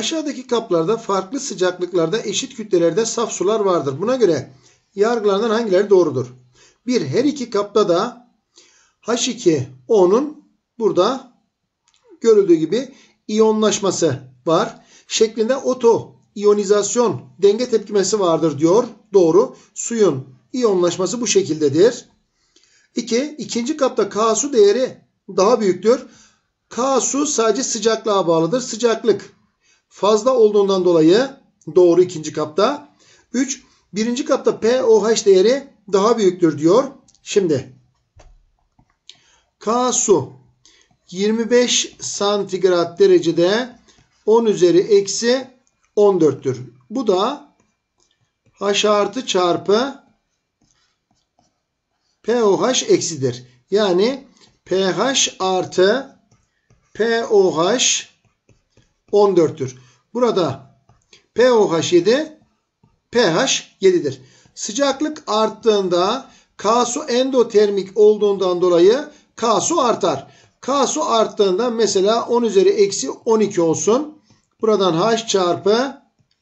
Aşağıdaki kaplarda farklı sıcaklıklarda eşit kütlelerde saf sular vardır. Buna göre yargılardan hangileri doğrudur? 1. Her iki kapta da H2O'nun burada görüldüğü gibi iyonlaşması var. Şeklinde oto iyonizasyon denge tepkimesi vardır diyor. Doğru. Suyun iyonlaşması bu şekildedir. 2. İkinci kapta K su değeri daha büyüktür. K su sadece sıcaklığa bağlıdır. Sıcaklık fazla olduğundan dolayı doğru ikinci kapta. 3. Birinci kapta pOH değeri daha büyüktür diyor. Şimdi K su 25 santigrat derecede 10 üzeri eksi 14'tür. Bu da H artı çarpı pOH eksidir. Yani pH artı pOH 14'tür. Burada pOH 7, pH 7'dir. Sıcaklık arttığında K su endotermik olduğundan dolayı K su artar. K su arttığında mesela 10 üzeri eksi 12 olsun. Buradan H çarpı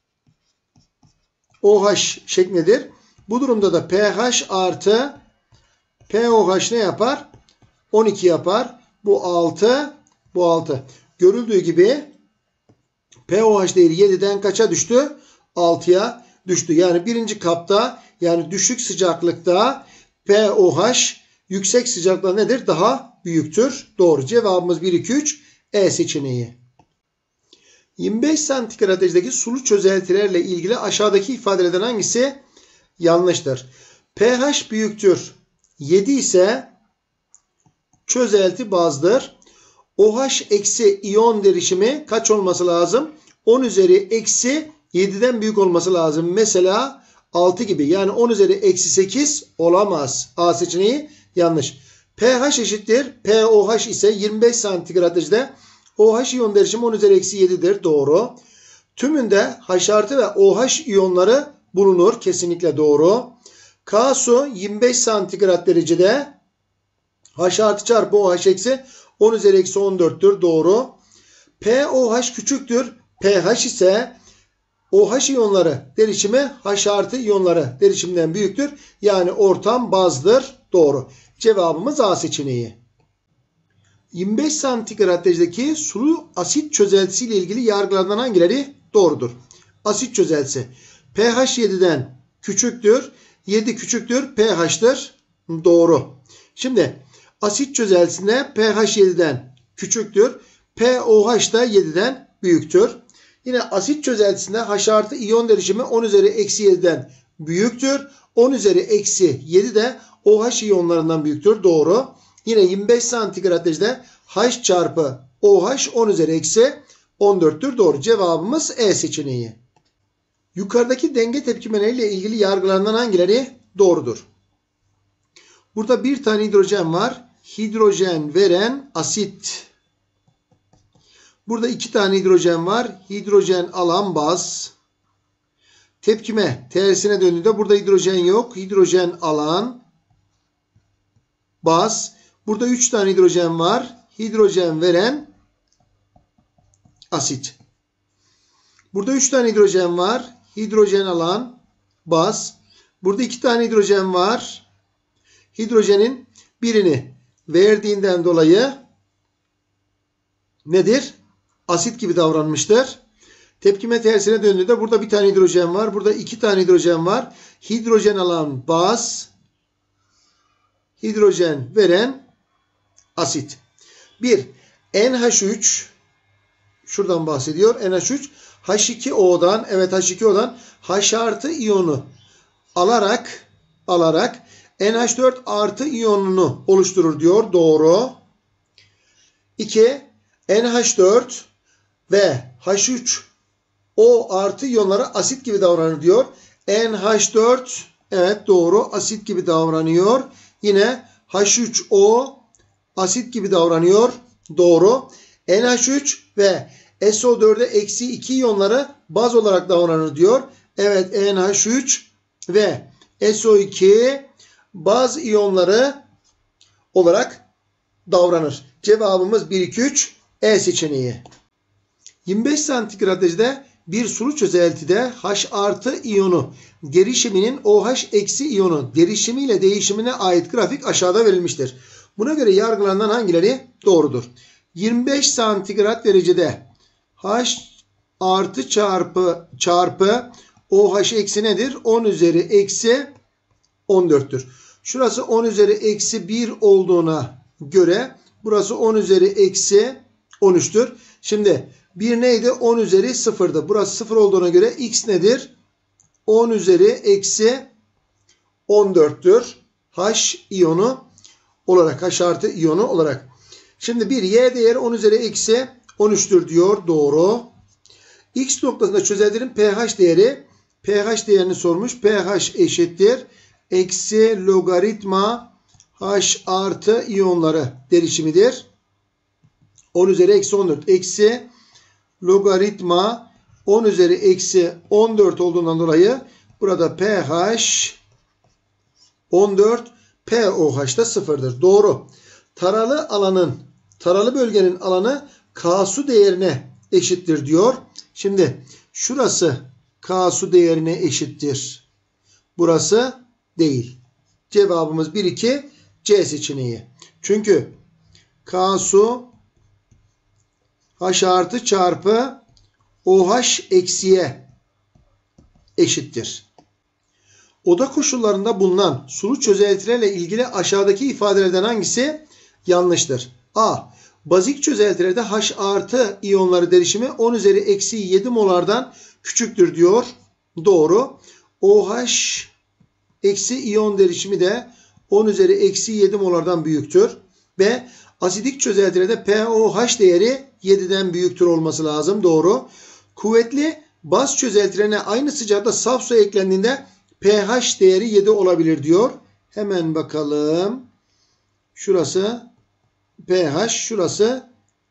OH şeklindedir. Bu durumda da pH artı pOH ne yapar? 12 yapar. Bu 6. Bu 6. Görüldüğü gibi pOH değeri 7'den kaça düştü? 6'ya düştü. Yani birinci kapta yani düşük sıcaklıkta pOH yüksek sıcaklıkta nedir? Daha büyüktür. Doğru. Cevabımız 1, 2, 3. E seçeneği. 25 santigrat derecedeki sulu çözeltilerle ilgili aşağıdaki ifadelerden hangisi yanlıştır? pH büyüktür 7 ise çözelti bazdır. OH eksi iyon derişimi kaç olması lazım? 10 üzeri eksi 7'den büyük olması lazım. Mesela 6 gibi. Yani 10 üzeri eksi 8 olamaz. A seçeneği yanlış. pH eşittir. pOH ise 25 santigrat derecede. OH iyon derişimi 10 üzeri eksi 7'dir. Doğru. Tümünde H artı ve OH iyonları bulunur. Kesinlikle doğru. K su 25 santigrat derecede. H artı çarpı OH eksi 10 üzeri eksi 14'tür. Doğru. pOH küçüktür. pH ise OH iyonları derişimi H artı iyonları derişiminden büyüktür. Yani ortam bazdır. Doğru. Cevabımız A seçeneği. 25 santigrat derecedeki sulu asit çözeltisi ile ilgili yargılardan hangileri doğrudur? Asit çözeltisi pH 7'den küçüktür. 7 küçüktür. pH'tır. Doğru. Şimdi asit çözeltisinde pH 7'den küçüktür. pOH da 7'den büyüktür. Yine asit çözeltisinde H artı iyon derişimi 10 üzeri eksi 7'den büyüktür. 10 üzeri eksi 7 de OH iyonlarından büyüktür. Doğru. Yine 25 santigrat derecede H çarpı OH 10 üzeri eksi 14'tür. Doğru. Cevabımız E seçeneği. Yukarıdaki denge tepkimeleriyle ilgili yargılarından hangileri doğrudur? Burada bir tane hidrojen var. Hidrojen veren asit. Burada 2 tane hidrojen var. Hidrojen alan baz. Tepkime tersine döndüğünde burada hidrojen yok. Hidrojen alan baz. Burada 3 tane hidrojen var. Hidrojen veren asit. Burada 3 tane hidrojen var. Hidrojen alan baz. Burada 2 tane hidrojen var. Hidrojenin birini verdiğinden dolayı nedir? Asit gibi davranmıştır. Tepkime tersine döndüğünde burada bir tane hidrojen var. Burada 2 tane hidrojen var. Hidrojen alan baz. Hidrojen veren asit. 1. NH3 şuradan bahsediyor. NH3 H2O'dan evet H2O'dan H artı iyonu alarak NH4 artı iyonunu oluşturur diyor. Doğru. 2. NH4 ve H3O artı iyonları asit gibi davranır diyor. NH4 evet doğru asit gibi davranıyor. Yine H3O asit gibi davranıyor. Doğru. NH3 ve SO4'e eksi 2 iyonları baz olarak davranır diyor. Evet NH3 ve SO2 baz iyonları olarak davranır. Cevabımız 1, 2, 3 E seçeneği. 25 santigrat derecede bir sulu çözeltide H artı iyonu derişiminin OH eksi iyonu derişimiyle değişimine ait grafik aşağıda verilmiştir. Buna göre yargılanan hangileri doğrudur? 25 santigrat derecede H artı çarpı OH eksi nedir? 10 üzeri eksi 14'tür. Şurası 10 üzeri eksi 1 olduğuna göre burası 10 üzeri eksi 13'tür. Şimdi 1 neydi? 10 üzeri 0'dı. Burası 0 olduğuna göre x nedir? 10 üzeri eksi 14'tür. H iyonu olarak, H artı iyonu olarak. Şimdi bir y değeri 10 üzeri eksi 13'tür diyor. Doğru. X noktasında çözeltinin pH değeri. pH değerini sormuş. pH eşittir. Eksi logaritma H artı iyonları derişimidir. 10 üzeri eksi 14. Eksi logaritma 10 üzeri eksi 14 olduğundan dolayı burada pH 14, pOH da 0'dır. Doğru. Taralı bölgenin alanı K su değerine eşittir diyor. Şimdi şurası K su değerine eşittir. Burası değil. Cevabımız 1, 2 C seçeneği. Çünkü K su H artı çarpı OH eksiye eşittir. Oda koşullarında bulunan sulu çözeltilerle ilgili aşağıdaki ifadelerden hangisi yanlıştır? A. Bazik çözeltilerde H artı iyonları derişimi 10 üzeri eksi 7 molardan küçüktür diyor. Doğru. OH eksi iyon derişimi de 10 üzeri eksi 7 molardan büyüktür. B. Asidik çözeltilerde pOH değeri 7'den büyüktür olması lazım. Doğru. Kuvvetli baz çözeltilerine aynı sıcakta saf su eklendiğinde pH değeri 7 olabilir diyor. Hemen bakalım. Şurası pH, şurası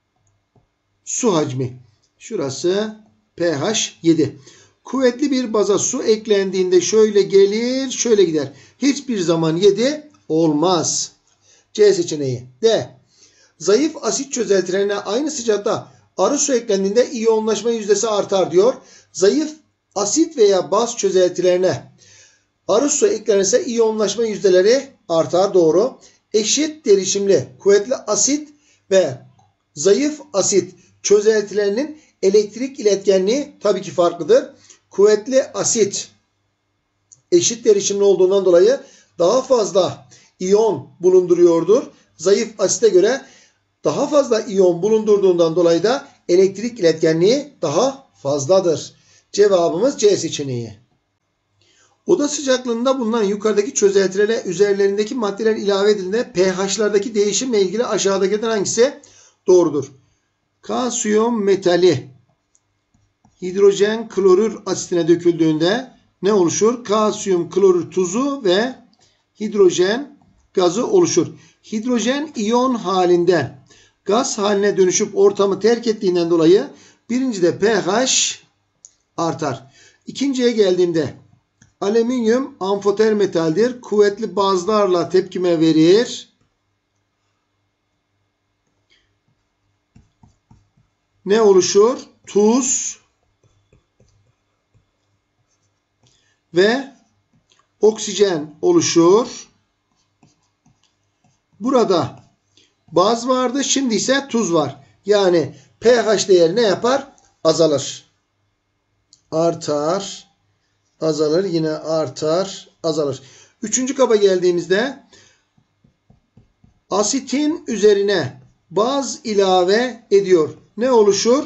su hacmi. Şurası pH 7. Kuvvetli bir baza su eklendiğinde şöyle gelir, şöyle gider. Hiçbir zaman 7 olmaz. C seçeneği. D. Zayıf asit çözeltilerine aynı sıcakta arı su eklendiğinde iyonlaşma yüzdesi artar diyor. Zayıf asit veya baz çözeltilerine arı su eklenirse iyonlaşma yüzdeleri artar. Doğru. Eşit derişimli kuvvetli asit ve zayıf asit çözeltilerinin elektrik iletkenliği tabii ki farklıdır. Kuvvetli asit eşit derişimli olduğundan dolayı daha fazla iyon bulunduruyordur. Zayıf asite göre daha fazla iyon bulundurduğundan dolayı da elektrik iletkenliği daha fazladır. Cevabımız C seçeneği. Oda sıcaklığında bulunan yukarıdaki çözeltilere üzerlerindeki maddeler ilave edildiğinde pH'lardaki değişimle ilgili aşağıdakilerden hangisi doğrudur? Kalsiyum metali hidrojen klorür asitine döküldüğünde ne oluşur? Kalsiyum klorür tuzu ve hidrojen gazı oluşur. Hidrojen iyon halinden gaz haline dönüşüp ortamı terk ettiğinden dolayı birincide pH artar. İkinciye geldiğimde alüminyum amfoter metaldir. Kuvvetli bazlarla tepkime verir. Ne oluşur? Tuz ve oksijen oluşur. Burada baz vardı. Şimdi ise tuz var. Yani pH değeri ne yapar? Azalır. Artar. Azalır. Yine artar. Azalır. Üçüncü kaba geldiğimizde asitin üzerine baz ilave ediyor. Ne oluşur?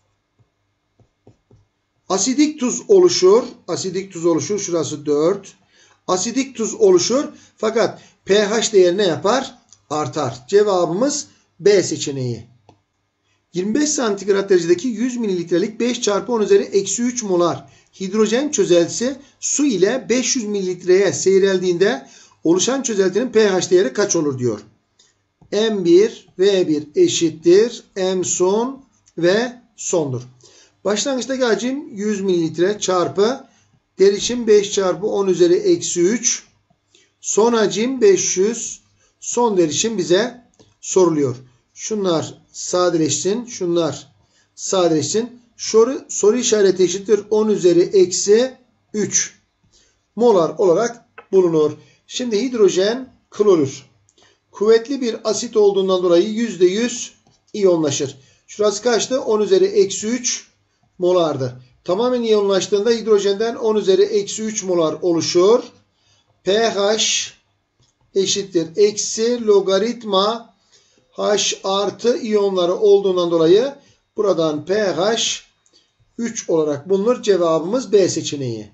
Asidik tuz oluşur. Asidik tuz oluşur. Şurası 4. Asidik tuz oluşur. Fakat pH değeri ne yapar? Artar. Cevabımız B seçeneği. 25 santigrat derecedeki 100 mililitrelik 5 çarpı 10 üzeri eksi 3 molar hidrojen çözeltisi su ile 500 mililitreye seyreldiğinde oluşan çözeltinin pH değeri kaç olur diyor. M1 V1 eşittir M son ve sondur. Başlangıçtaki hacim 100 mililitre çarpı derişim 5 çarpı 10 üzeri eksi 3. Son hacim 500. Son derişim bize soruluyor. Şunlar sadeleşsin. Şunlar sadeleşsin. Soru işareti eşittir 10 üzeri eksi 3 molar olarak bulunur. Şimdi hidrojen klorür. Kuvvetli bir asit olduğundan dolayı %100 iyonlaşır. Şurası kaçtı? 10 üzeri eksi 3 molardı. Tamamen iyonlaştığında hidrojenden 10 üzeri eksi 3 molar oluşur. pH eşittir eksi logaritma H artı iyonları olduğundan dolayı buradan pH 3 olarak bulunur. Cevabımız B seçeneği.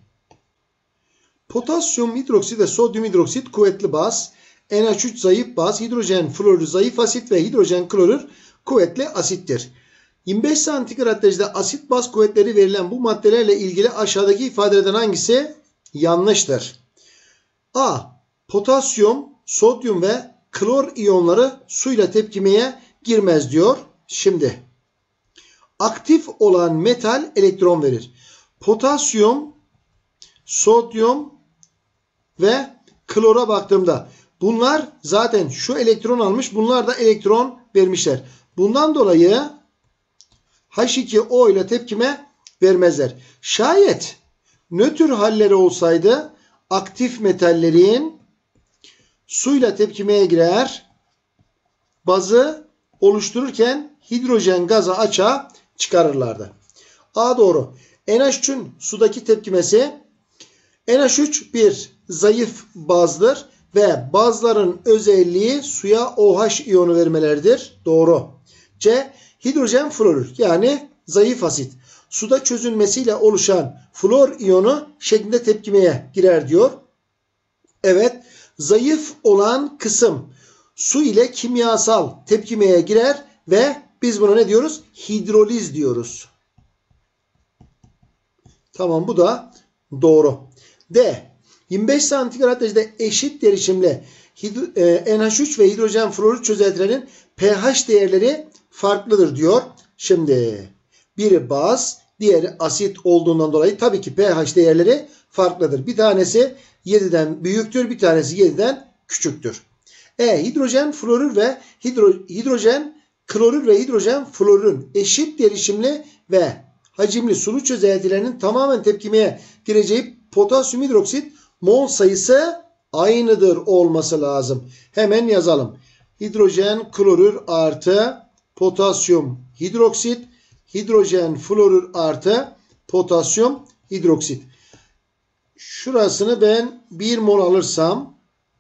Potasyum hidroksit ve sodyum hidroksit kuvvetli baz. NH3 zayıf baz. Hidrojen florür zayıf asit ve hidrojen klorür kuvvetli asittir. 25 santigrat derecede asit baz kuvvetleri verilen bu maddelerle ilgili aşağıdaki ifadelerden hangisi yanlıştır? A. Potasyum, sodyum ve klor iyonları suyla tepkimeye girmez diyor. Şimdi aktif olan metal elektron verir. Potasyum, sodyum ve klora baktığımda bunlar zaten şu elektron almış. Bunlar da elektron vermişler. Bundan dolayı H2O ile tepkime vermezler. Şayet nötr halleri olsaydı aktif metallerin suyla tepkimeye girer. Bazı oluştururken hidrojen gazı açığa çıkarırlardı. A doğru. NH3'ün sudaki tepkimesi NH3 bir zayıf bazdır ve bazların özelliği suya OH iyonu vermeleridir. Doğru. C. Hidrojen florür yani zayıf asit. Suda çözünmesiyle oluşan flor iyonu şeklinde tepkimeye girer diyor. Evet. Zayıf olan kısım su ile kimyasal tepkimeye girer ve biz buna ne diyoruz? Hidroliz diyoruz. Tamam, bu da doğru. D. 25 santigrat derecede eşit derişimli NH3 ve hidrojen florür çözeltilerinin pH değerleri farklıdır diyor. Şimdi biri baz, diğeri asit olduğundan dolayı tabii ki pH değerleri farklıdır. Bir tanesi 7'den büyüktür, bir tanesi 7'den küçüktür. Hidrojen florür ve hidrojen klorür ve hidrojen florürün eşit derişimli ve hacimli sulu çözeltilerinin tamamen tepkimeye gireceği potasyum hidroksit mol sayısı aynıdır olması lazım. Hemen yazalım. Hidrojen klorür artı potasyum hidroksit, hidrojen florür artı potasyum hidroksit. Şurasını ben 1 mol alırsam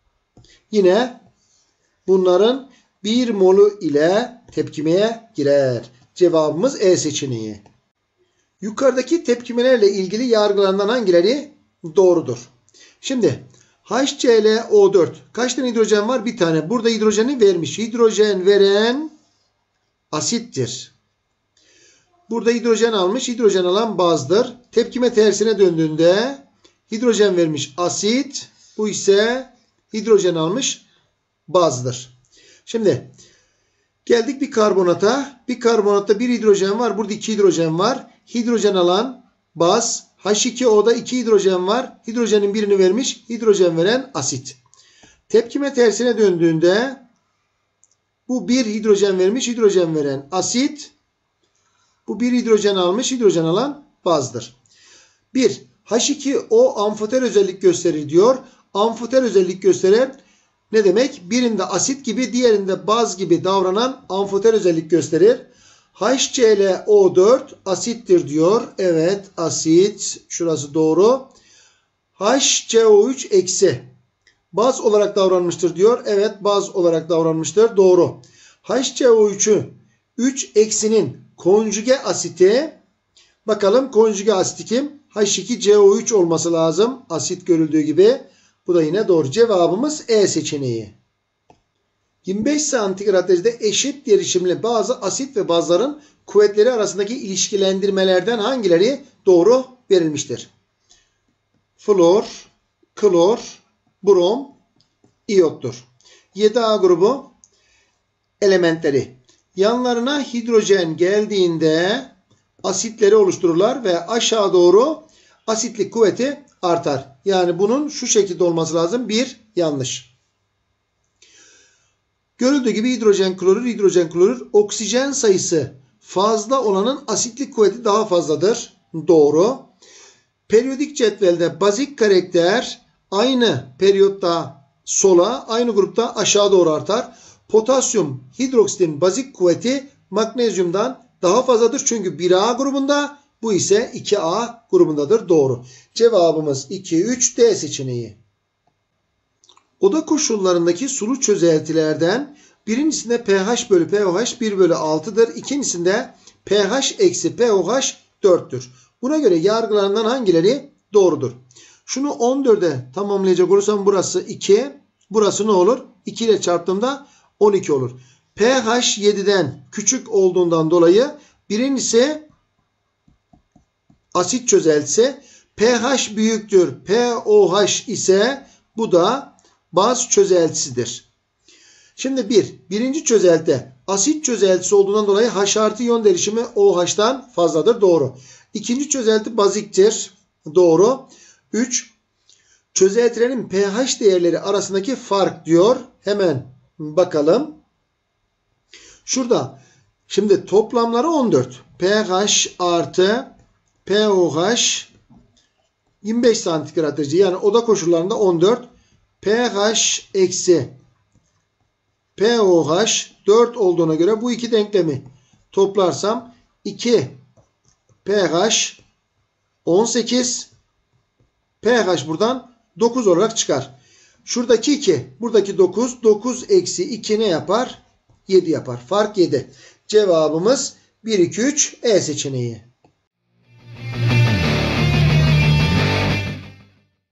yine bunların 1 molu ile tepkimeye girer. Cevabımız E seçeneği. Yukarıdaki tepkimelerle ilgili yargılarından hangileri doğrudur? Şimdi HClO4 kaç tane hidrojen var? Bir tane. Burada hidrojeni vermiş. Hidrojen veren asittir. Burada hidrojen almış. Hidrojen alan bazdır. Tepkime tersine döndüğünde hidrojen vermiş asit. Bu ise hidrojen almış bazdır. Şimdi geldik bir karbonata. Bir karbonatta bir hidrojen var. Burada 2 hidrojen var. Hidrojen alan baz. H2O'da 2 hidrojen var. Hidrojenin birini vermiş. Hidrojen veren asit. Tepkime tersine döndüğünde bu bir hidrojen vermiş. Hidrojen veren asit. Bu bir hidrojen almış. Hidrojen alan bazdır. 1. H2O amfoter özellik gösterir diyor. Amfoter özellik gösteren ne demek? Birinde asit gibi, diğerinde baz gibi davranan amfoter özellik gösterir. HClO4 asittir diyor. Evet, asit. Şurası doğru. HCO3 eksi. Baz olarak davranmıştır diyor. Evet, baz olarak davranmıştır. Doğru. HCO3'ü 3 eksinin konjüge asiti. Bakalım konjüge asiti kim? H2CO3 olması lazım. Asit görüldüğü gibi. Bu da yine doğru. Cevabımız E seçeneği. 25 santigrat derecede eşit derişimli bazı asit ve bazların kuvvetleri arasındaki ilişkilendirmelerden hangileri doğru verilmiştir? Flor, klor, brom, iyottur. 7A grubu elementleri. Yanlarına hidrojen geldiğinde asitleri oluştururlar ve aşağı doğru asitlik kuvveti artar. Yani bunun şu şekilde olması lazım. 1 yanlış. Görüldüğü gibi hidrojen klorür oksijen sayısı fazla olanın asitlik kuvveti daha fazladır. Doğru. Periyodik cetvelde bazik karakter aynı periyotta sola, aynı grupta aşağı doğru artar. Potasyum hidroksitin bazik kuvveti magnezyumdan daha fazladır. Çünkü 1A grubunda, bu ise 2A grubundadır. Doğru. Cevabımız 2, 3 D seçeneği. Oda koşullarındaki sulu çözeltilerden birincisinde pH bölü pOH 1 bölü 6'dır. İkincisinde pH eksi pOH 4'tür. Buna göre yargılarından hangileri doğrudur? Şunu 14'e tamamlayacak olursam burası 2. Burası ne olur? 2 ile çarptığımda 12 olur. pH 7'den küçük olduğundan dolayı birincisi asit çözeltisi. pH büyüktür. pOH ise bu da baz çözeltisidir. Şimdi birinci çözelti asit çözeltisi olduğundan dolayı H artı iyon derişimi OH'tan fazladır. Doğru. İkinci çözelti baziktir. Doğru. 3. Çözeltilerin pH değerleri arasındaki fark diyor. Hemen bakalım. Şurada. Şimdi toplamları 14. pH artı pOH 25 santigrat derece. Yani oda koşullarında 14. pH eksi pOH 4 olduğuna göre bu iki denklemi toplarsam 2 pH 18 pH buradan 9 olarak çıkar. Şuradaki 2, buradaki 9. 9 eksi 2 ne yapar? 7 yapar. Fark 7. Cevabımız 1, 2, 3 E seçeneği.